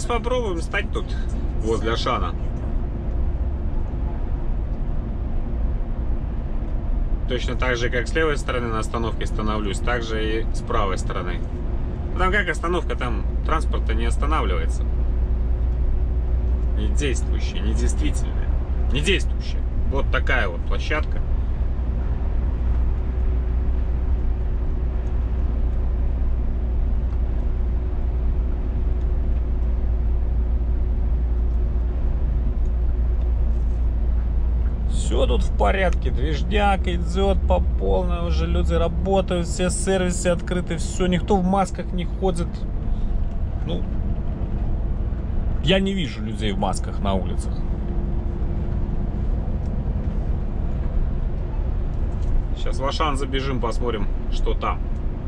попробуем стать тут возле Ашана. Точно так же, как с левой стороны на остановке становлюсь, так же и с правой стороны. Там как остановка, там транспорта не останавливается. Не действующая, не действительная. Не действующая. Вот такая вот площадка. Все тут в порядке, движняк идет по полной, уже люди работают, все сервисы открыты, все, никто в масках не ходит. Ну, я не вижу людей в масках на улицах. Сейчас в Ашан забежим, посмотрим, что там.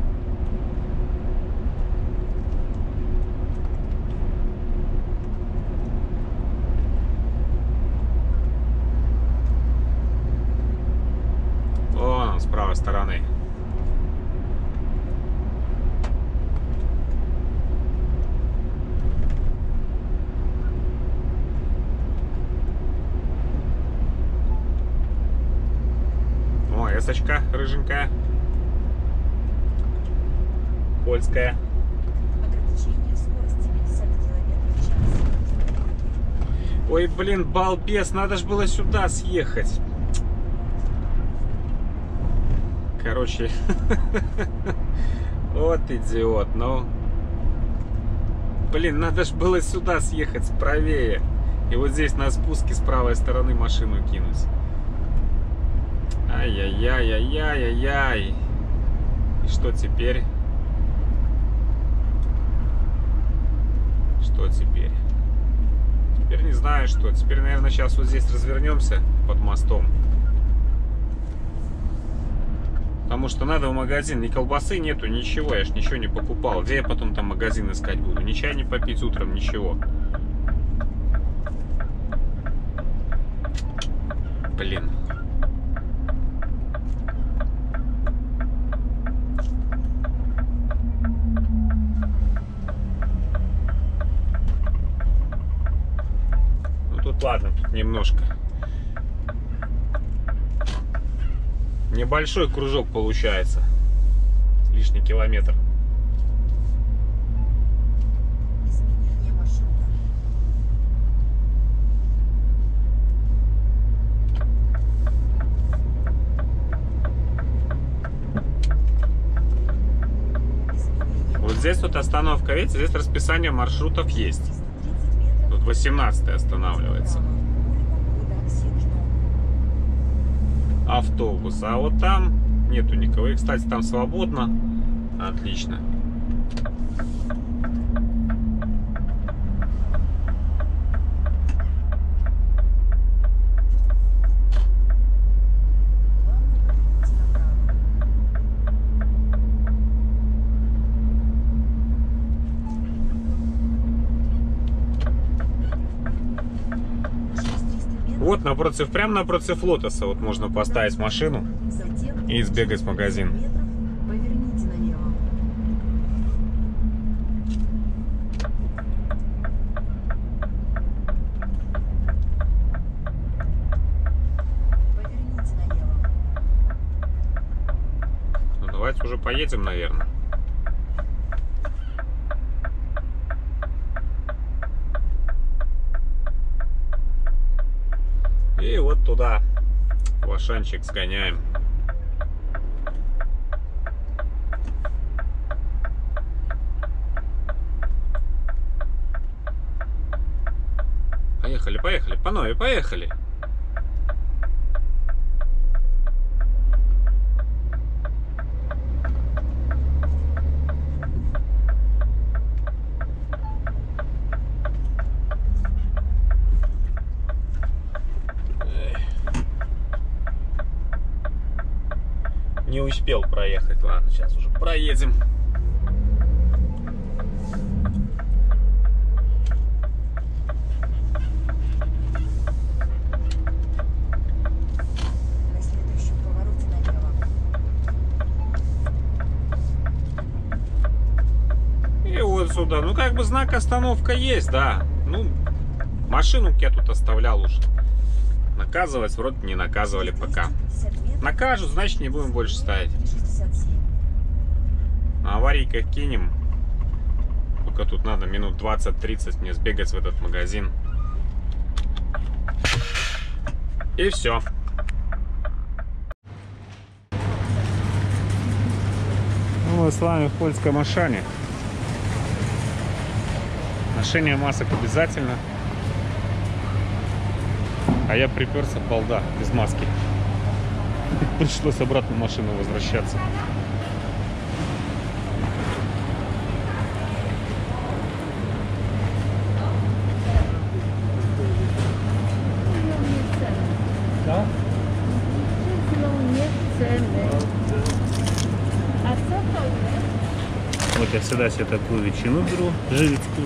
С правой стороны. О, эсочка рыженькая. Польская. Ограничение скорости 50 км в час. Ой, блин, балбес, надо же было сюда съехать. Короче, вот идиот, ну. Блин, надо же было сюда съехать правее. И вот здесь на спуске с правой стороны машину кинуть. Ай-яй-яй-яй-яй-яй. И что теперь? Что теперь? Теперь не знаю что. Теперь, наверное, сейчас вот здесь развернемся под мостом. Потому что надо в магазин. Ни колбасы нету, ничего. Я ж ничего не покупал. Где я потом там магазин искать буду? Ни чай не попить утром, ничего. Блин. Ну тут ладно, тут немножко. Небольшой кружок получается. Лишний километр. Изменение маршрута. Вот здесь вот остановка, видите, здесь расписание маршрутов есть. Тут 18-й останавливается автобус, а вот там нету никого. И, кстати, там свободно. Отлично. Вот напротив, прямо напротив Лотоса вот можно поставить машину и сбегать в магазин. Поверните налево. Поверните налево. Ну давайте уже поедем, наверное. И вот туда в Ашанчик сгоняем. Поехали, поехали, панове, поехали. Не успел проехать. Ладно, сейчас уже проедем. На следующем повороте налево. И вот, туда-сюда. Ну, как бы знак остановка есть, да. Ну, машину я тут оставлял уже. Наказывать вроде не наказывали пока. Накажут, значит, не будем больше ставить. На аварийках кинем. Только тут надо минут 20-30 мне сбегать в этот магазин. И все. Ну, мы с вами в польском Ашане. Ношение масок обязательно. А я приперся, балда, без маски. Пришлось обратно в машину возвращаться. Да? Вот я всегда себе такую ветчину беру, живецкую.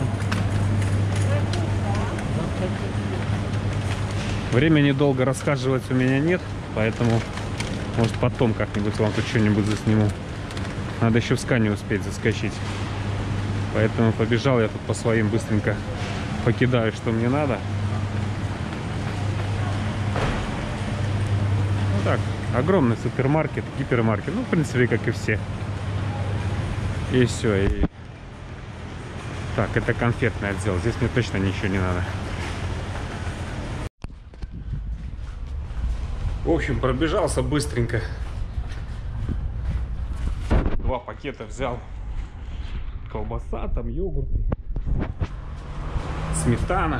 Времени долго рассказывать у меня нет, поэтому, может, потом как-нибудь вам тут что-нибудь засниму. Надо еще в Скане успеть заскочить. Поэтому побежал я тут по своим, быстренько покидаю, что мне надо. Ну так, огромный супермаркет, гипермаркет, ну, в принципе, как и все. И все. И... Так, это конфетный отдел, здесь мне точно ничего не надо. В общем, пробежался быстренько. 2 пакета взял. Колбаса, там йогурт, сметана.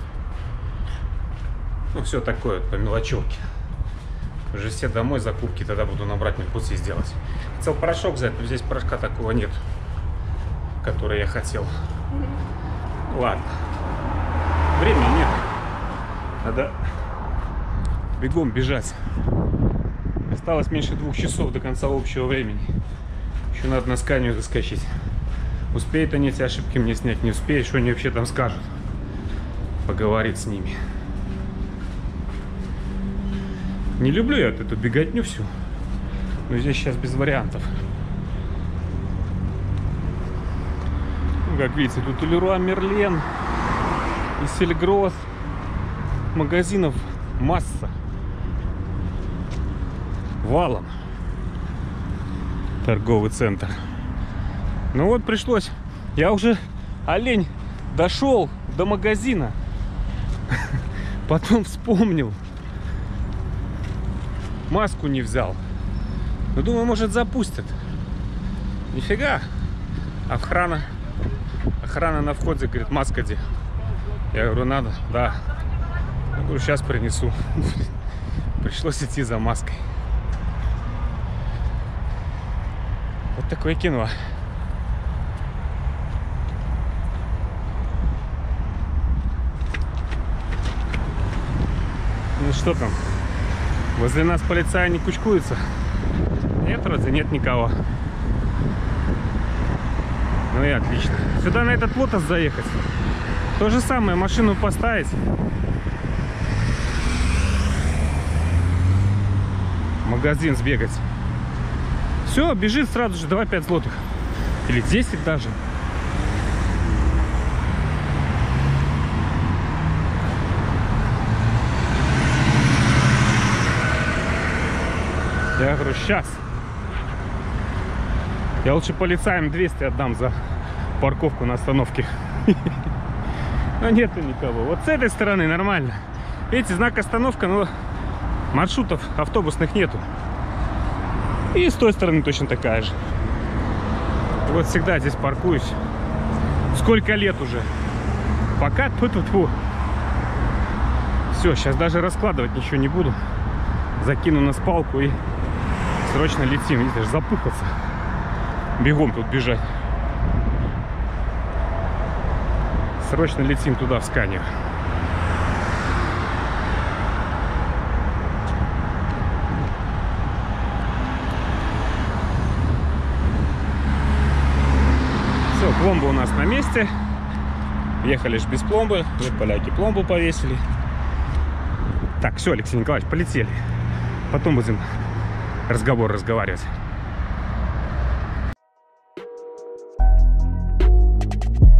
Ну, все такое, по мелочевке. Уже все домой закупки тогда буду набрать, на пути сделать. Хотел порошок взять, но здесь порошка такого нет, который я хотел. Ладно. Времени нет. Надо бегом бежать. Осталось меньше 2 часов до конца общего времени. Еще надо на Сканию заскочить. Успеют они эти ошибки мне снять, не успеют, что они вообще там скажут. Поговорить с ними. Не люблю я эту беготню всю. Но здесь сейчас без вариантов. Ну, как видите, тут и Леруа Мерлен, и Сельгрос. Магазинов масса. Валом. Торговый центр. Ну вот пришлось. Я уже, олень, дошел до магазина. Потом вспомнил. Маску не взял. Ну, думаю, может, запустят. Нифига. Охрана на входе говорит, маска где? Я говорю, надо, да. Я говорю, сейчас принесу. Пришлось идти за маской. Вот такое кино. Ну что там? Возле нас полицаи не кучкуются? Нет, вроде нет никого. Ну и отлично. Сюда на этот лотос заехать. То же самое, машину поставить. В магазин сбегать. Все, бежит сразу же 2-5 злотых. Или 10 даже. Я говорю, сейчас. Я лучше полицаям 200 отдам за парковку на остановке. Но нету никого. Вот с этой стороны нормально. Видите, знак остановка, но маршрутов автобусных нету. И с той стороны точно такая же. Вот всегда здесь паркуюсь. Сколько лет уже. Пока тьфу-тьфу-тьфу. Все, сейчас даже раскладывать ничего не буду. Закину на спалку и срочно летим. Видите, аж запыхался. Бегом тут бежать. Срочно летим туда, в Сканию. Все, пломба у нас на месте. Ехали ж без пломбы. Вот поляки пломбу повесили. Так, все, Алексей Николаевич, полетели. Потом будем разговаривать.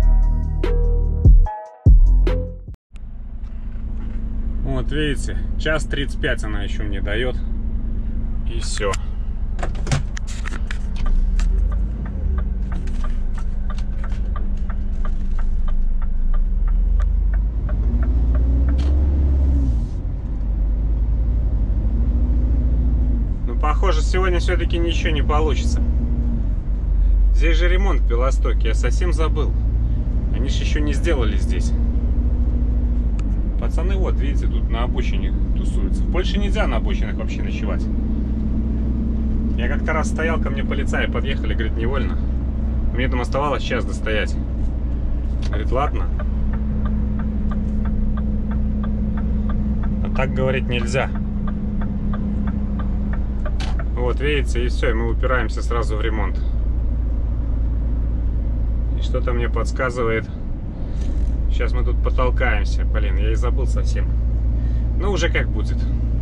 Вот видите, 1:35 она еще мне дает. И все. Ну, похоже, сегодня все-таки ничего не получится. Здесь же ремонт в Белостоке, я совсем забыл. Они же еще не сделали здесь. Пацаны, вот, видите, тут на обочине тусуются. В Польше нельзя на обочинах вообще ночевать. Я как-то раз стоял, ко мне полицаи подъехали, говорит, невольно. Мне там оставалось час достоять. Говорит, ладно. А так говорить нельзя. Вот, видите, и все, и мы упираемся сразу в ремонт. И что-то мне подсказывает... Сейчас мы тут потолкаемся. Блин, я и забыл совсем. Ну, уже как будет.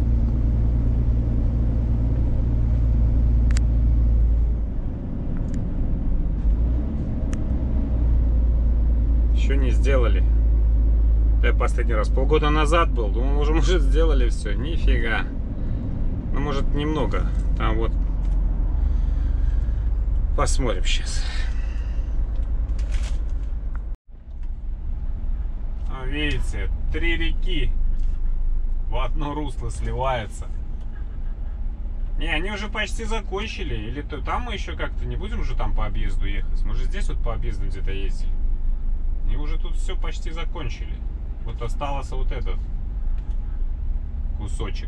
Еще не сделали. Я последний раз полгода назад был. Думал, уже, может, сделали все. Нифига. Ну, может, немного. Там вот. Посмотрим сейчас. Видите, 3 реки в одно русло сливаются. Не, они уже почти закончили. Или то там мы еще как-то не будем уже там по объезду ехать. Мы же здесь вот по объезду где-то ездили. Они уже тут все почти закончили. Вот остался вот этот кусочек.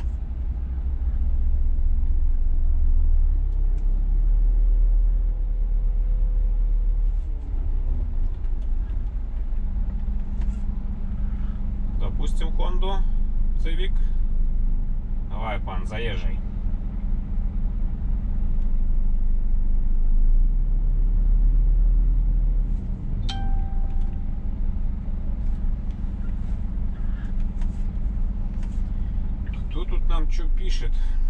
Запустим Хонду Civic. Давай, пан, заезжай. Кто тут нам что пишет?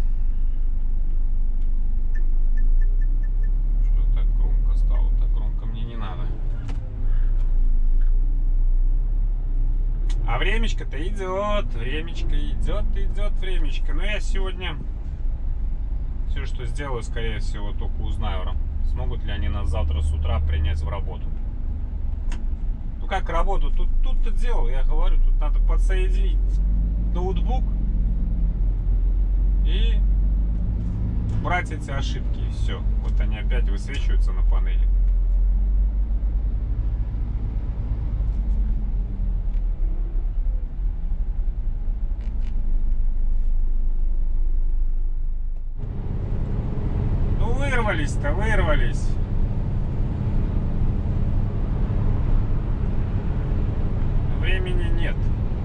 Что так громко стало? Так громко мне не надо. А времечко-то идет, времечко идет, времечко. Но я сегодня все, что сделаю, скорее всего, только узнаю, смогут ли они нас завтра с утра принять в работу. Ну как работу? Тут-то дело, я говорю, тут надо подсоединить ноутбук и брать эти ошибки, и все. Вот они опять высвечиваются на панели. Вырвались-то, вырвались. Времени нет.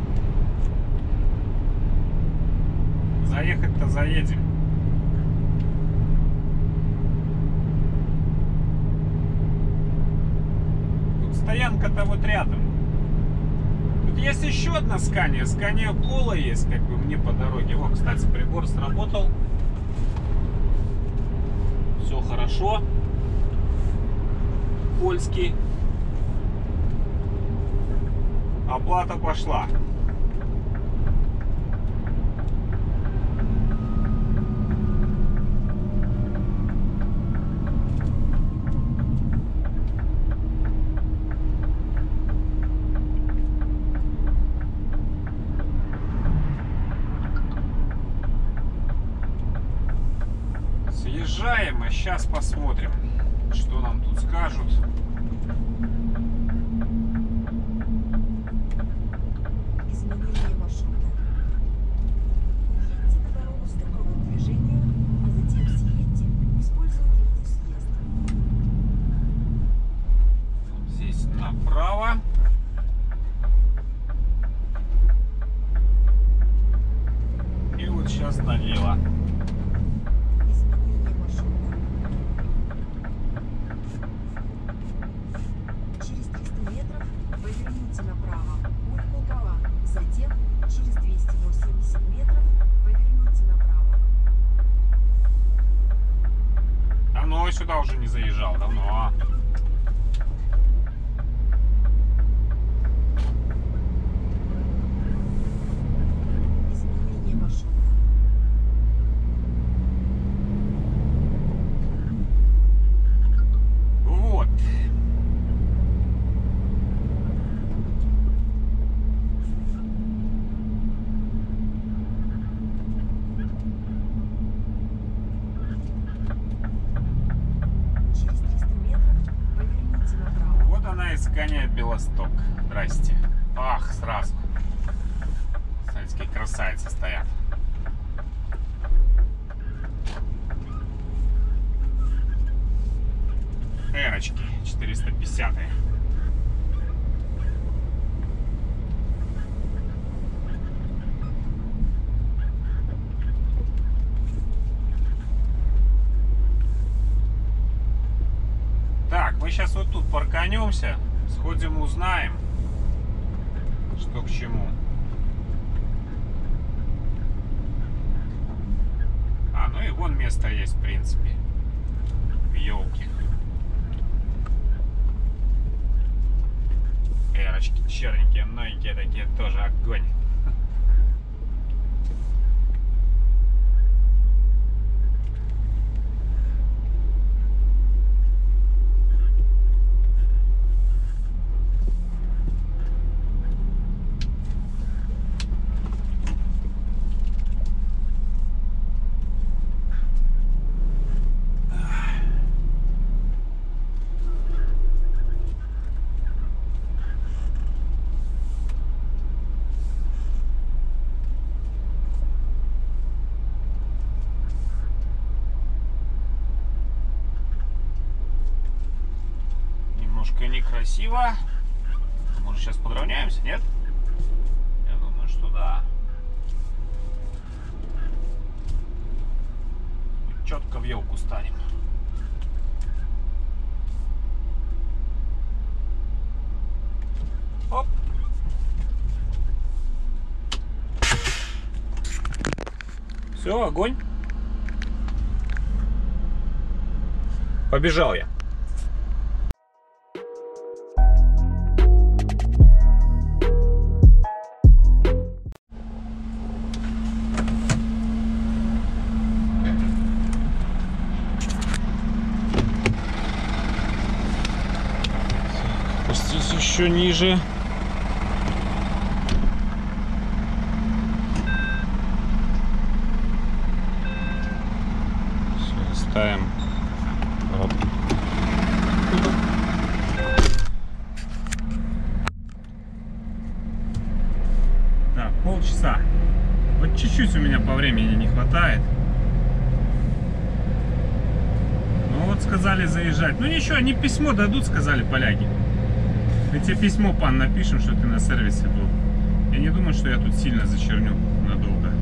Заехать-то заедем. Тут стоянка-то вот рядом. Тут есть еще одна Scania. Scania Кола есть, как бы мне по дороге. О, кстати, прибор сработал. Все хорошо. Польский. Оплата пошла. Съезжаем, а сейчас посмотрим, что нам тут скажут. Изменение маршрута. Въедьте на дорогу с торговым движением, а затем съедьте, используя левый съезд. Здесь направо. И вот сейчас налево. Изменение маршрута. Через 300 метров поверните направо, путь Полтава. Затем через 280 метров поверните направо. Давно я сюда уже не заезжал, давно. Белосток. Здрасте. Ах, сразу. Смотрите, какие красавицы стоят. Эрочки 450. Так, мы сейчас вот тут парканемся, сходим, узнаем, что к чему. Ну и вон место есть, в принципе, в елке. Эрочки черненькие, новенькие такие, тоже огонь. Некрасиво. Может, сейчас подровняемся, нет? Я думаю, что да. Четко в елку станем. Оп. Все, огонь. Побежал я. Спустись еще ниже. Все, ставим. Так, полчаса. Вот чуть-чуть у меня по времени не хватает. Ну вот сказали заезжать. Ну ничего, они письмо дадут, сказали поляки. Мы тебе письмо, пан, напишем, что ты на сервисе был. Я не думаю, что я тут сильно зачерню надолго.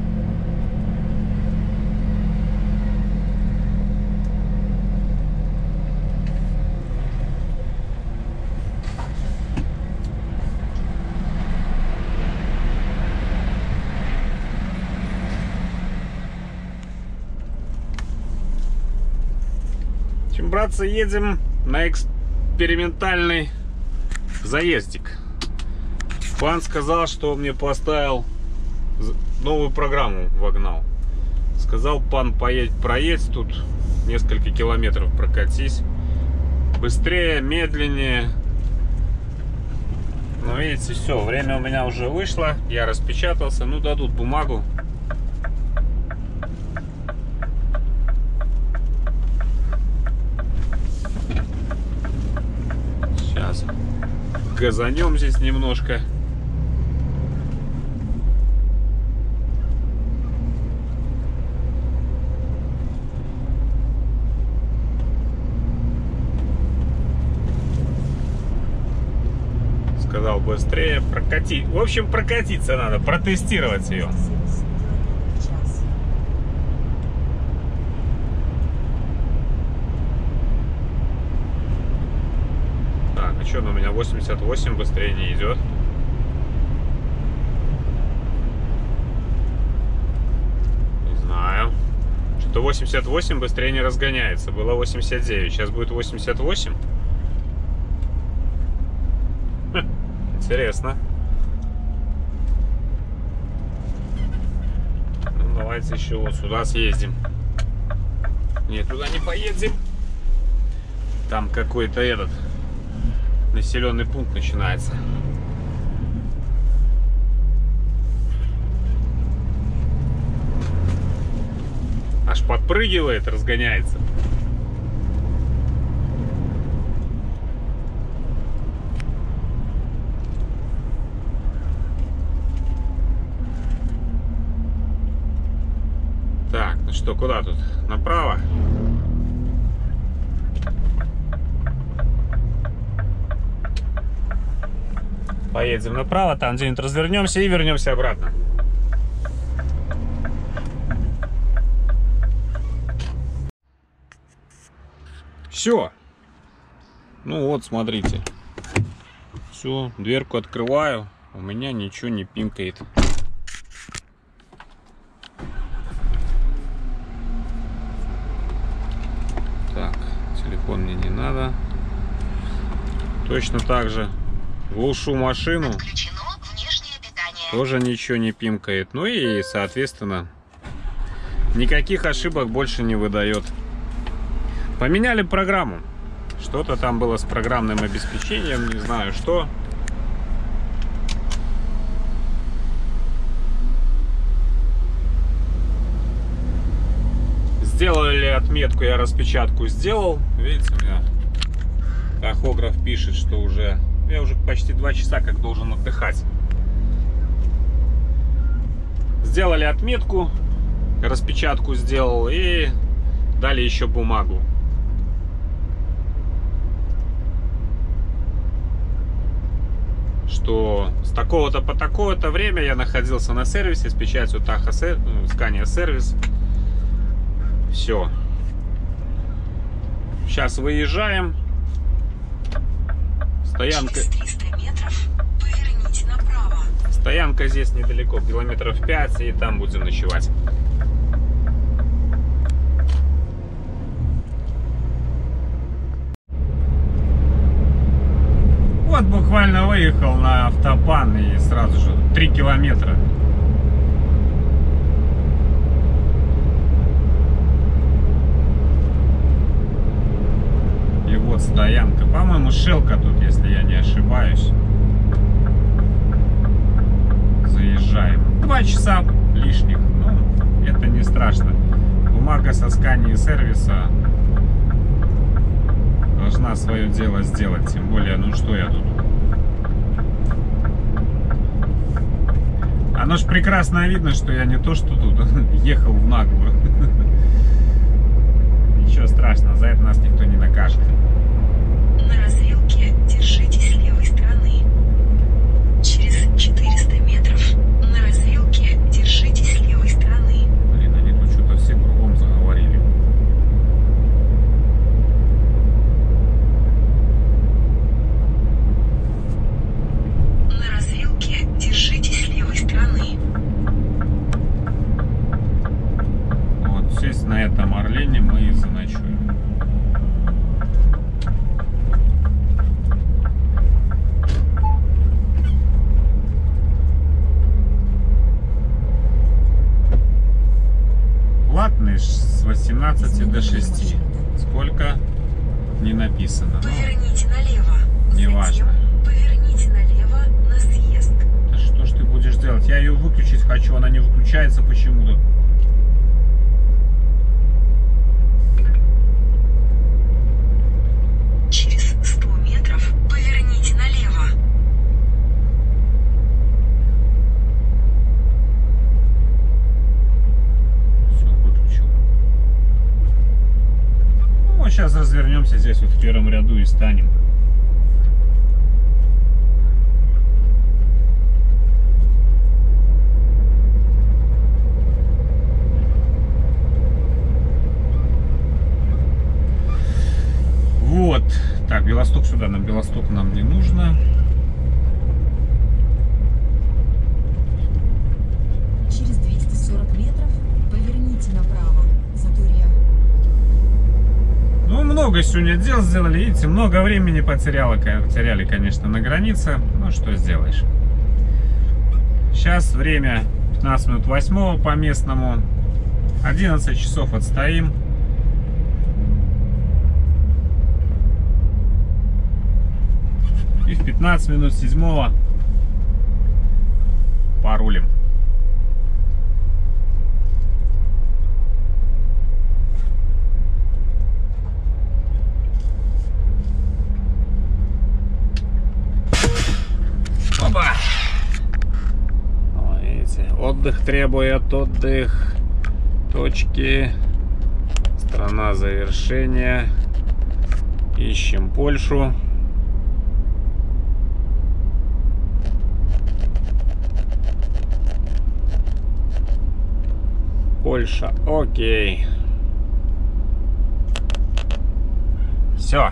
В общем, братцы, едем на экспериментальный заездик. Пан сказал, что мне поставил новую программу, вогнал. Сказал, пан, проедь тут несколько километров, прокатись. Быстрее, медленнее. Ну, видите, все, время у меня уже вышло. Я распечатался. Ну, дадут бумагу. Сейчас газанем здесь немножко. Сказал быстрее прокатить. В общем, прокатиться надо, протестировать ее. Так, а что, у меня 88 быстрее не идет? Не знаю. Что-то 88 быстрее не разгоняется. Было 89, сейчас будет 88. Интересно. Ну, давайте еще вот сюда съездим. Нет, туда не поедем. Там какой-то этот населенный пункт начинается. Аж подпрыгивает, разгоняется. что, куда тут? Направо? Поедем направо, там где-нибудь развернемся и вернемся обратно. Все. Ну вот, смотрите. Все, дверку открываю. У меня ничего не пинкает. Так, телефон мне не надо. Точно так же глушу машину. Тоже ничего не пинкает. Ну и, соответственно, никаких ошибок больше не выдает. Поменяли программу. Что-то там было с программным обеспечением, не знаю что. Сделали отметку, я распечатку сделал. Видите, у меня тахограф пишет, что уже... Я уже почти 2 часа как должен отдыхать. Сделали отметку, распечатку сделал и дали еще бумагу. Что с такого-то по такое-то время я находился на сервисе с печатью Tahoe Scania сервис. Все. Сейчас выезжаем. Стоянка. Через 300 метров поверните направо. Стоянка здесь недалеко, километров 5, и там будем ночевать. Вот буквально выехал на автобан и сразу же 3 километра. И вот стоянка. По-моему, Шелка тут, если я не ошибаюсь. Заезжаем. 2 часа лишних. Ну, это не страшно. Бумага со Scania сервиса должна свое дело сделать. Тем более, ну что я тут? Оно ж прекрасно видно, что я не то, что тут ехал в наглую. Ничего страшного, за это нас никто не накажет. На развилке держитесь левой стороны. Через 400 метров на развилке держитесь левой стороны. Блин, они тут что-то все кругом заговорили. На развилке держитесь левой стороны. Вот сесть на этом Орлене мы и заночуем. Платный с 18 до 6. Сколько? Не написано. Но Поверните налево. неважно. Затем поверните налево на съезд. Да что ж ты будешь делать? Я ее выключить хочу, она не выключается почему-то. Через 100 метров поверните налево. Все, выключил. Ну, сейчас развернемся здесь вот в первом ряду и станем. Вот. Так, Белосток сюда. На Белосток нам не нужно. Через 240 метров поверните направо. Затурья. Ну, много сегодня дел сделали. Видите, много времени потеряли, конечно, на границе. Ну, что сделаешь. Сейчас время 15 минут 8 по местному. 11 часов отстоим. И в 15 минут 7 порулим. Опа! О, видите, отдых требует отдых. точки. Страна завершения. Ищем Польшу. Польша. Окей. Все.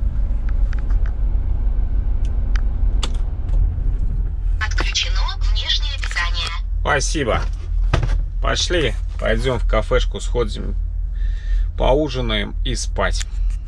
Отключено внешнее питание. Спасибо. Пошли. Пойдем в кафешку, сходим, поужинаем и спать.